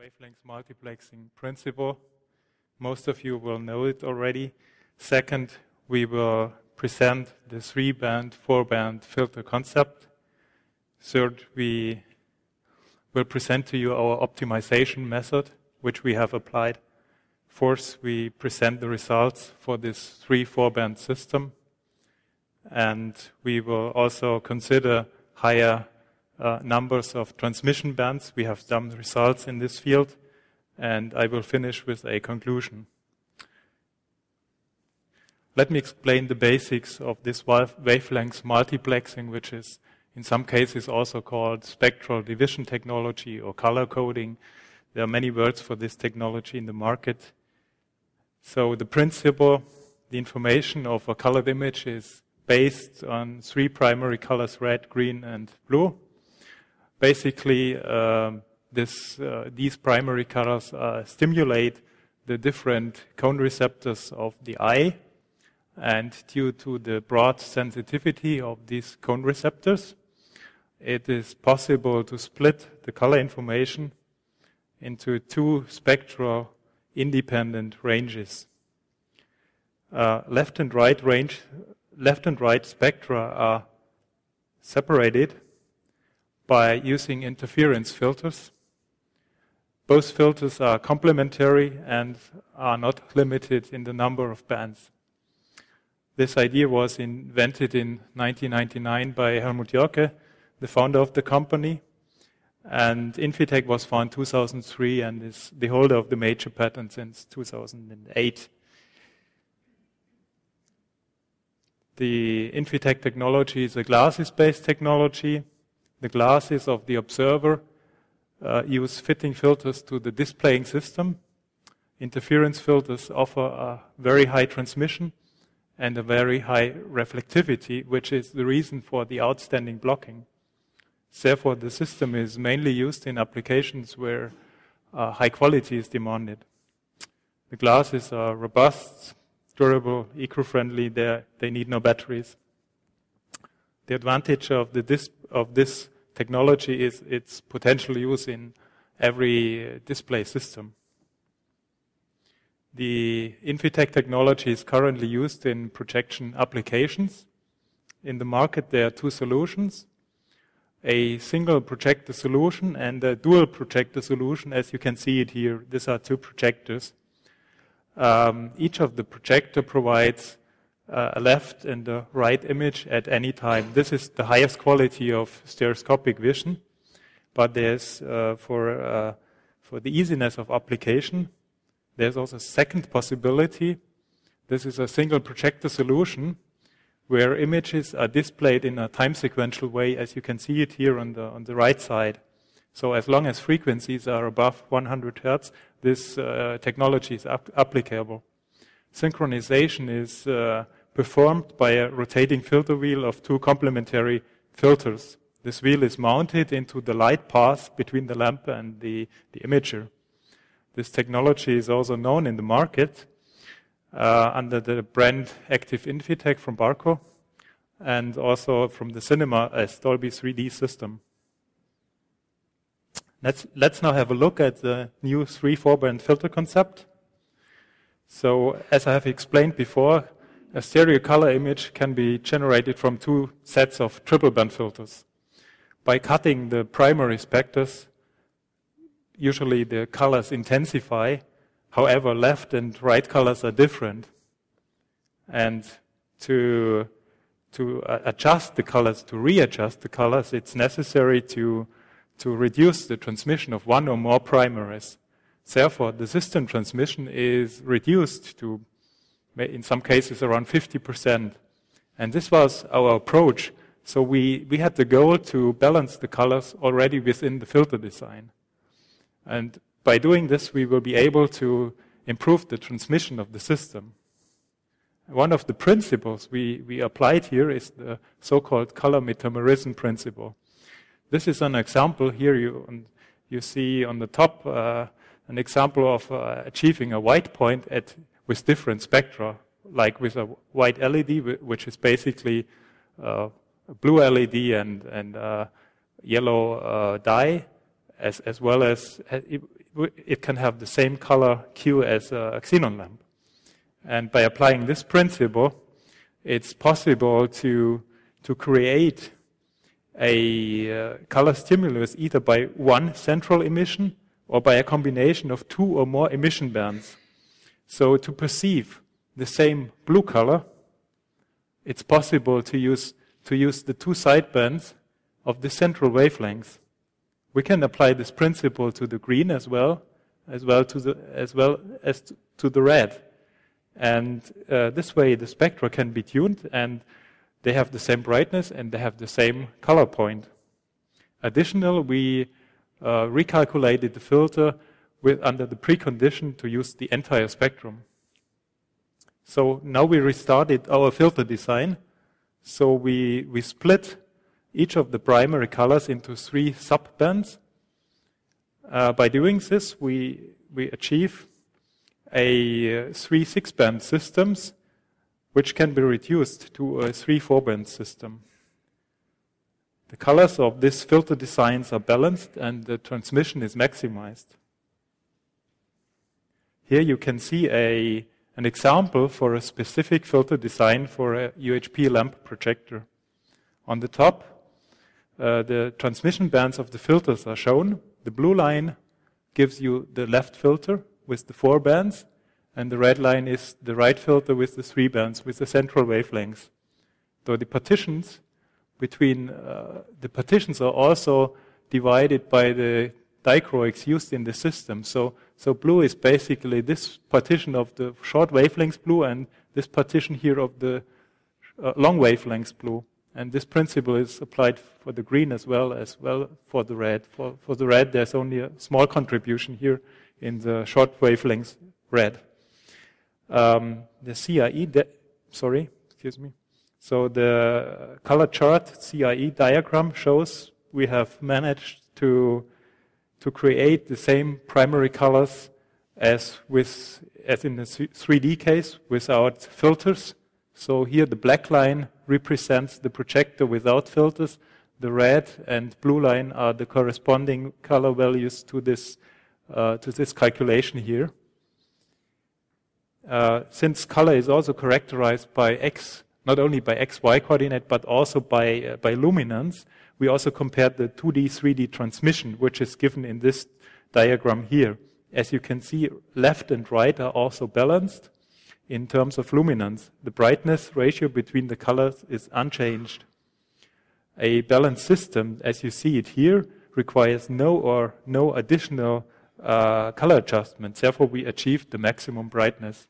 wavelength multiplexing principle. Most of you will know it already. Second, we will present the 3-band, 4-band filter concept. Third, we will present to you our optimization method, which we have applied. Fourth, we present the results for this 3-4-band system. And we will also consider higher numbers of transmission bands. We have some results in this field. And I will finish with a conclusion. Let me explain the basics of this wavelength multiplexing, which is in some cases also called spectral division technology or color coding. There are many words for this technology in the market. So the principle, the information of a colored image is based on 3 primary colors, red, green, and blue. Basically, these primary colors stimulate the different cone receptors of the eye. And due to the broad sensitivity of these cone receptors, it is possible to split the color information into 2 spectral independent ranges. Left and right spectra are separated by using interference filters. Both filters are complementary and are not limited in the number of bands. This idea was invented in 1999 by Helmut Jörke, the founder of the company. And Infitec was founded in 2003 and is the holder of the major patent since 2008. The Infitec technology is a glasses-based technology. The glasses of the observer use fitting filters to the displaying system. Interference filters offer a very high transmission and a very high reflectivity, which is the reason for the outstanding blocking. Therefore, the system is mainly used in applications where high quality is demanded. The glasses are robust, durable, eco-friendly. They need no batteries. The advantage of this technology is its potential use in every display system. The Infitec technology is currently used in projection applications. In the market, there are 2 solutions. A single projector solution and a dual projector solution, as you can see it here. These are 2 projectors. Each of the projector provides a left and a right image at any time. This is the highest quality of stereoscopic vision, but there's for the easiness of application, there's also a second possibility. This is a single projector solution where images are displayed in a time sequential way, as you can see it here on the right side. So as long as frequencies are above 100 Hertz, this technology is applicable. Synchronization is performed by a rotating filter wheel of 2 complementary filters. This wheel is mounted into the light path between the lamp and the imager. This technology is also known in the market under the brand Active Infitec from Barco and also from the cinema as Dolby 3D system. Let's now have a look at the new 3-4-band filter concept. So, as I have explained before, a stereo color image can be generated from 2 sets of triple-band filters. By cutting the primary specters, usually the colors intensify. However, left and right colors are different. And to adjust the colors, to readjust the colors, it's necessary to reduce the transmission of 1 or more primaries. Therefore, the system transmission is reduced to, in some cases, around 50%. And this was our approach. So we had the goal to balance the colors already within the filter design. And by doing this, we will be able to improve the transmission of the system. One of the principles we applied here is the so-called color metamerism principle. This is an example here. You see on the top an example of achieving a white point with different spectra, like with a white LED, which is basically a blue LED and yellow dye, as well as it can have the same color Q as a xenon lamp. And by applying this principle, it's possible to create a color stimulus either by one central emission or by a combination of two or more emission bands. So to perceive the same blue color, it's possible to use the two side bands of the central wavelengths. We can apply this principle to the green as well as to the red. And this way the spectra can be tuned, and they have the same brightness and they have the same color point. Additionally, we recalculated the filter under the precondition to use the entire spectrum. So now we restarted our filter design. So we split each of the primary colors into 3 subbands. By doing this, we achieve a 3 6-band systems, which can be reduced to a 3 4-band system. The colors of these filter designs are balanced and the transmission is maximized. Here you can see an example for a specific filter design for a UHP lamp projector. On the top, the transmission bands of the filters are shown. The blue line gives you the left filter with the 4 bands, and the red line is the right filter with the 3 bands with the central wavelengths. So the partitions are also divided by the dichroics used in the system. So blue is basically this partition of the short wavelengths blue and this partition here of the long wavelengths blue. And this principle is applied for the green as well for the red. For the red, there's only a small contribution here in the short wavelengths red. The CIE, So the color chart CIE diagram shows we have managed to create the same primary colors as in the 3D case without filters. So here the black line represents the projector without filters. The red and blue line are the corresponding color values to this calculation here. Since color is also characterized by not only by XY coordinate but also by luminance, we also compared the 2D, 3D transmission, which is given in this diagram here. As you can see, left and right are also balanced in terms of luminance. The brightness ratio between the colors is unchanged. A balanced system, as you see it here, requires no additional color adjustments. Therefore, we achieved the maximum brightness.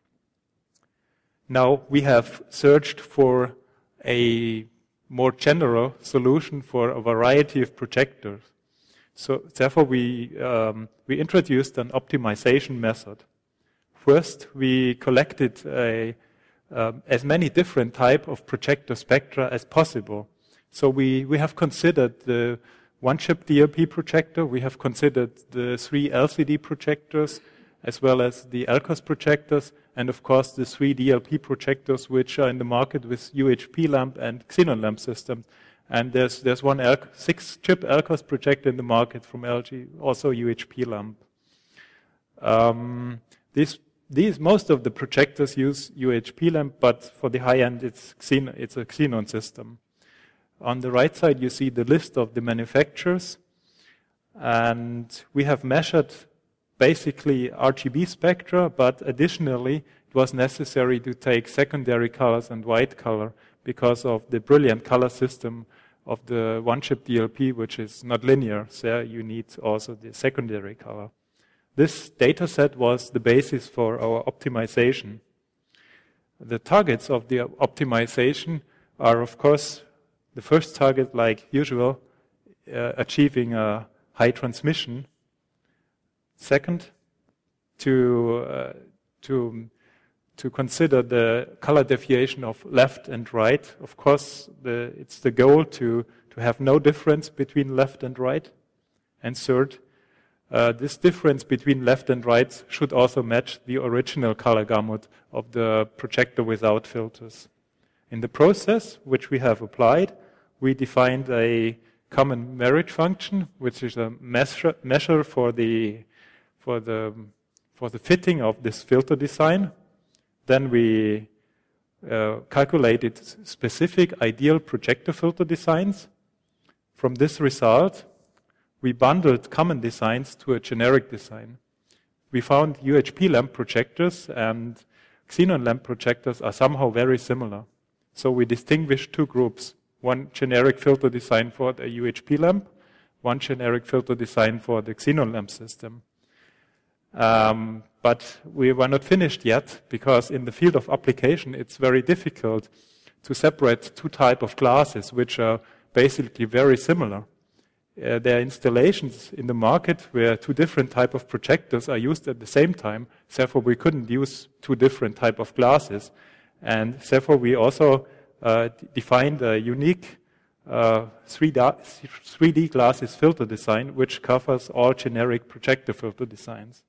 Now, we have searched for a more general solution for a variety of projectors. So, therefore, we introduced an optimization method. First, we collected as many different type of projector spectra as possible. So we have considered the one-chip DLP projector, we have considered the 3 LCD projectors, as well as the LCOS projectors, and of course the 3 DLP projectors which are in the market with UHP lamp and xenon lamp systems. And there's one 6-chip LCOS projector in the market from LG, also UHP lamp. Most of the projectors use UHP lamp, but for the high end it's a xenon system. On the right side you see the list of the manufacturers, and we have measured basically RGB spectra, but additionally it was necessary to take secondary colors and white color because of the brilliant color system of the one-chip DLP, which is not linear, so you need also the secondary color. This data set was the basis for our optimization. The targets of the optimization are, of course, the first target, like usual, achieving a high transmission. Second, to consider the color deviation of left and right. Of course, it's the goal to have no difference between left and right. And third, this difference between left and right should also match the original color gamut of the projector without filters. In the process which we have applied, we defined a common marriage function, which is a measure for the for the fitting of this filter design. Then we calculated specific ideal projector filter designs. From this result, we bundled common designs to a generic design. We found UHP lamp projectors and xenon lamp projectors are somehow very similar. So we distinguished two groups, one generic filter design for the UHP lamp, one generic filter design for the xenon lamp system. But we were not finished yet, because in the field of application it's very difficult to separate two types of glasses which are basically very similar. There are installations in the market where two different types of projectors are used at the same time, therefore we couldn't use two different types of glasses. And therefore we also defined a unique 3D glasses filter design which covers all generic projector filter designs.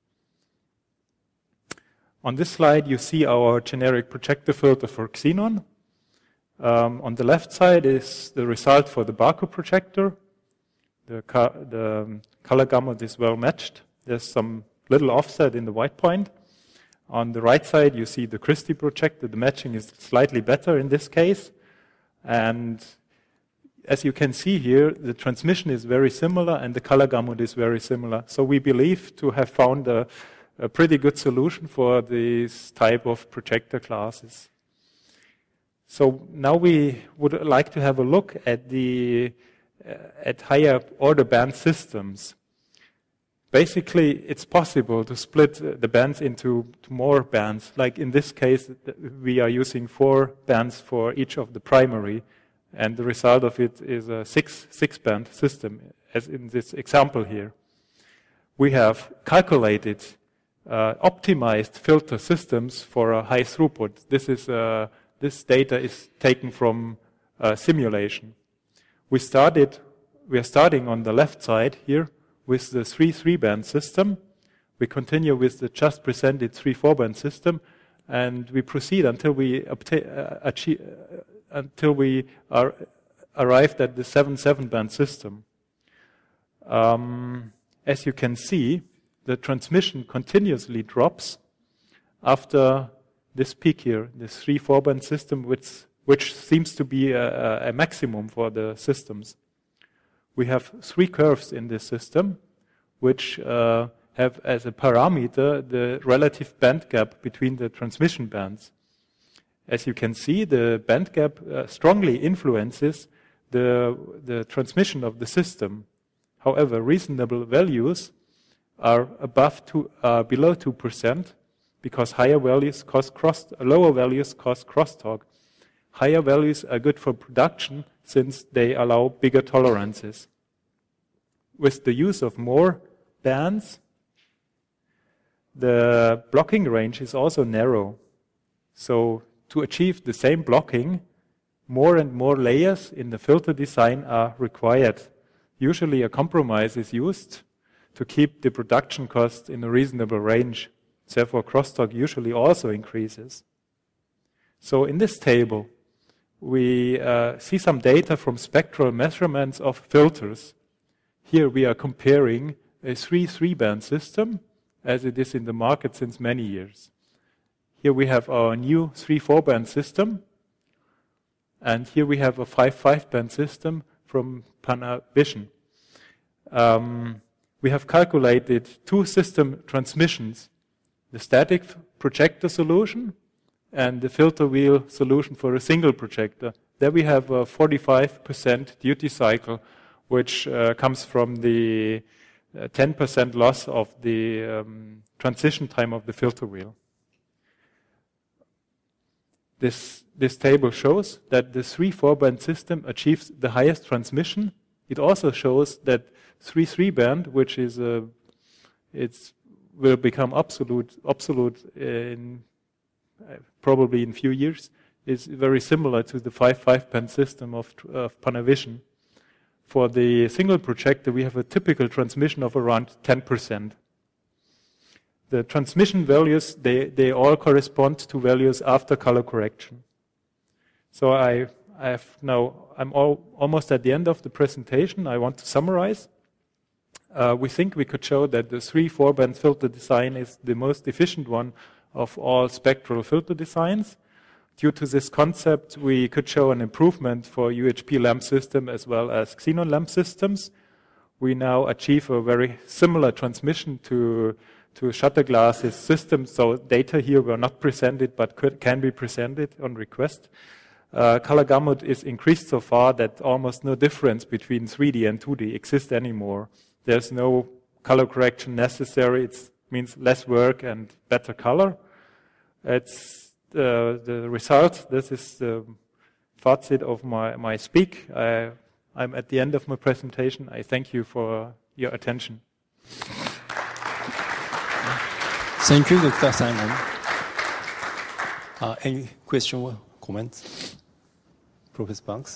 On this slide you see our generic projector filter for xenon. On the left side is the result for the Barco projector. The color gamut is well matched. There's some little offset in the white point. On the right side you see the Christie projector. The matching is slightly better in this case. And as you can see here, the transmission is very similar and the color gamut is very similar. So we believe to have found a pretty good solution for this type of projector classes. So now we would like to have a look at the higher order band systems. Basically, it's possible to split the bands into more bands. Like in this case, we are using 4 bands for each of the primary, and the result of it is a six-band system, as in this example here. We have calculated optimized filter systems for a high throughput. This data is taken from simulation. We are starting on the left side here with the 3-band system. We continue with the just presented 3-4-band system, and we proceed until we are arrived at the 7-band system. As you can see, the transmission continuously drops after this peak here, this 3-4-band system, which seems to be a maximum for the systems. We have 3 curves in this system, which have as a parameter the relative band gap between the transmission bands. As you can see, the band gap strongly influences the transmission of the system. However, reasonable values are below 2%, because higher values cause lower values cause crosstalk. Higher values are good for production since they allow bigger tolerances. With the use of more bands, the blocking range is also narrow. So to achieve the same blocking, more and more layers in the filter design are required. Usually a compromise is used to keep the production cost in a reasonable range. Therefore, crosstalk usually also increases. So in this table, we see some data from spectral measurements of filters. Here we are comparing a 3-band system as it is in the market since many years. Here we have our new 3-4-band system, and here we have a 5-band system from Panavision. We have calculated 2 system transmissions, the static projector solution and the filter wheel solution for a single projector. There we have a 45% duty cycle, which comes from the 10% loss of the transition time of the filter wheel. This table shows that the 3-4-band system achieves the highest transmission. It also shows that 3-band, which is will become obsolete in probably in a few years, is very similar to the 5-band system of Panavision. For the single projector, we have a typical transmission of around 10%. The transmission values, they all correspond to values after color correction. So I'm almost at the end of the presentation. I want to summarize. we think we could show that the 3-4-band filter design is the most efficient one of all spectral filter designs. Due to this concept, we could show an improvement for UHP lamp system as well as xenon lamp systems. We now achieve a very similar transmission to shutter glasses systems, so data here were not presented but can be presented on request. Color gamut is increased so far that almost no difference between 3D and 2D exists anymore. There's no color correction necessary. It means less work and better color. It's the result. This is the fazit of my speak. I'm at the end of my presentation. I thank you for your attention. Thank you, Dr. Simon. Any question or comments? Professor Banks?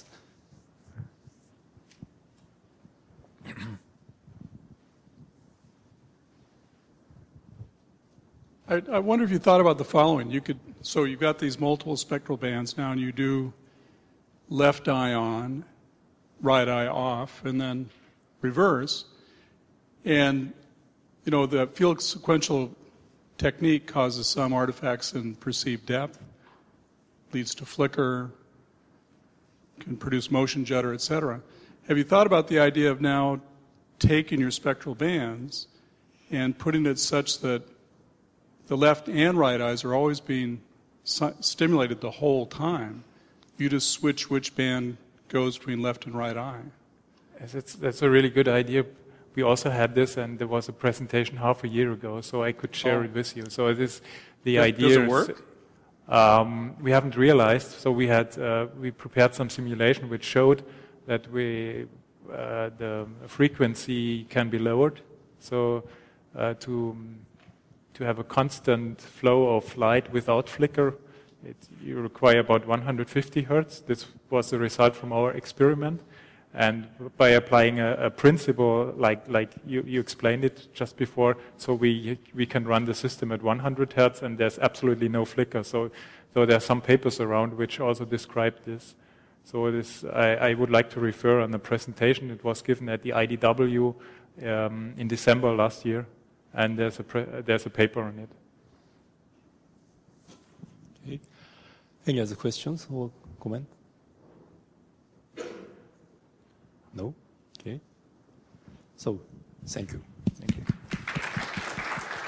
I wonder if you thought about the following. So you've got these multiple spectral bands now, and you do left eye on, right eye off, and then reverse. And, you know, the field sequential technique causes some artifacts in perceived depth, leads to flicker, can produce motion judder, etc. Have you thought about the idea of now taking your spectral bands and putting it such that the left and right eyes are always being stimulated the whole time? You just switch which band goes between left and right eye. Yes, that's a really good idea. We also had this, and there was a presentation half a year ago, so I could share it with you. So it is the idea. Does it work? We haven't realized. So we prepared some simulation which showed that the frequency can be lowered. So to have a constant flow of light without flicker, you require about 150 hertz. This was the result from our experiment. And by applying a principle like you explained it just before, so we can run the system at 100 hertz and there's absolutely no flicker. So there are some papers around which also describe this. So I would like to refer on the presentation. It was given at the IDW in December last year, and there's a paper on it. Okay. Any other questions or comments? No? Okay. So, thank you.